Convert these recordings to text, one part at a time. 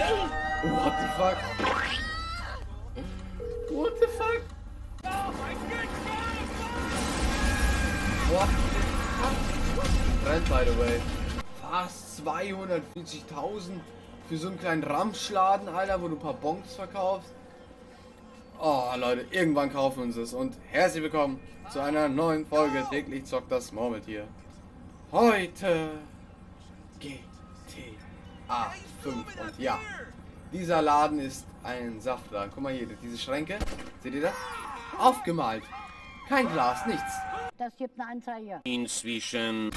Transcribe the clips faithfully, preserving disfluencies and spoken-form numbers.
What the fuck? What the fuck? What the fuck? Brennt, by the way. Fast zweihundertvierzigtausend für so einen kleinen Ramschladen, Alter, wo du ein paar Bonks verkaufst. Oh, Leute, irgendwann kaufen wir uns das. Und herzlich willkommen zu einer neuen Folge täglich zockt das Murmeltier. Heute G T A fünf. Und ja, dieser Laden ist ein Saftladen. Guck mal hier, diese Schränke, seht ihr das? Aufgemalt. Kein Glas, nichts. Das gibt eine Anzeige. Inzwischen.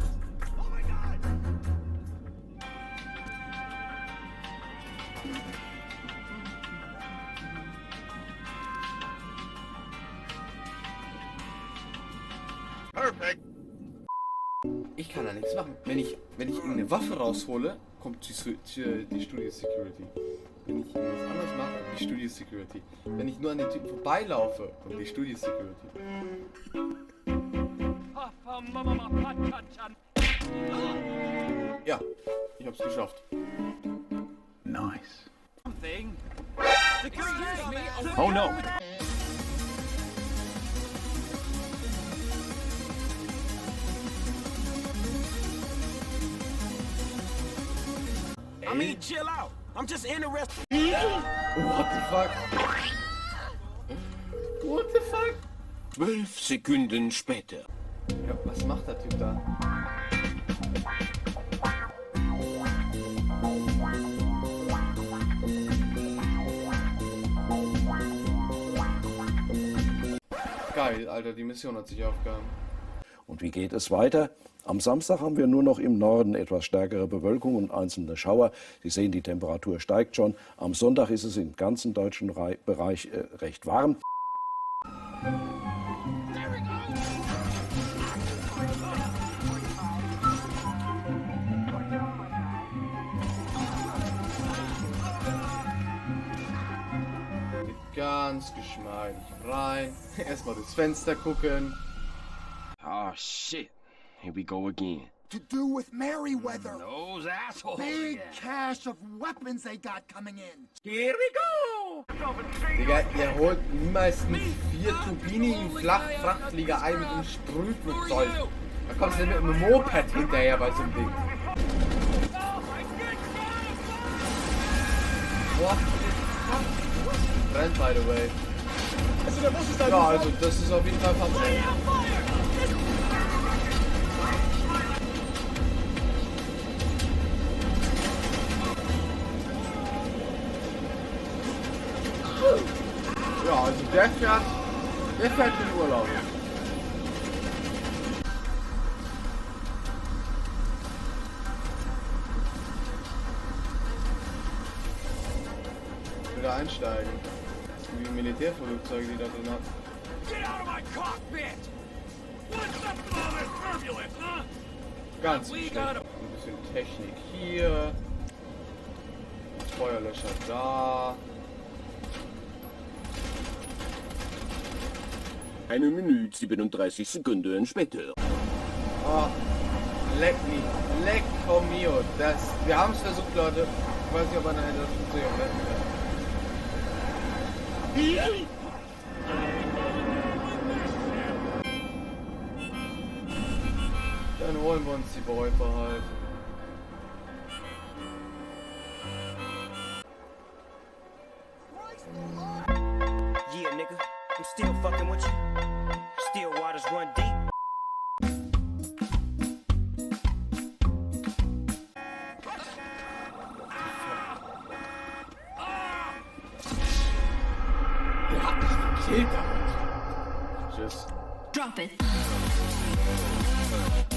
Perfekt. Ich kann da nichts machen. Wenn ich, wenn ich irgendeine Waffe raushole, kommt die, die, die Studio Security. Wenn ich irgendwas anderes mache, kommt die Studio Security. Wenn ich nur an den Typen vorbeilaufe, kommt die Studio Security. Ja, ich hab's geschafft. Nice. Oh no. I mean, chill out. I'm just interested. What the fuck? What the fuck? Zwölf Sekunden später. Ja, was macht der Typ da? Geil, Alter, die Mission hat sich aufgehangen. Und wie geht es weiter? Am Samstag haben wir nur noch im Norden etwas stärkere Bewölkung und einzelne Schauer. Sie sehen, die Temperatur steigt schon. Am Sonntag ist es im ganzen deutschen Rei- Bereich äh, recht warm. Ganz geschmeidig rein. Erstmal durchs Fenster gucken. Oh shit. Here we go again. To do with Merryweather. Those assholes. Big cache of weapons they got coming in. Here we go. Digga, ihr holt niemals einen vier Turbini Flachfrachtflieger ein mit einem Sprühflugzeug. Da kommst du mit einem Moped hinterher bei so einem Ding. What the fuck? Brennt, by the way. Also der Bus ist da. Ja, also das ist auf jeden Fall verbrannt. Ja, also der fährt, der fährt in Urlaub. Wieder einsteigen. Das sind wie Militärflugzeuge, die da drin hat. Get out of my cockpit. What's up with all this turbulence, huh? Ganz schlecht. Ein bisschen Technik hier. Feuerlöscher da. Eine Minute siebenunddreißig Sekunden später. Oh, leck mich, lecco mio. Das, wir haben es versucht, Leute. Ich weiß nicht, ob man eine Flugzeug retten kann. Dann holen wir uns die Beute halt. Yeah, nigga. I'm still fucking with you. Still waters run deep. Der hat mich gekillt damit. Tschüss. Drop it.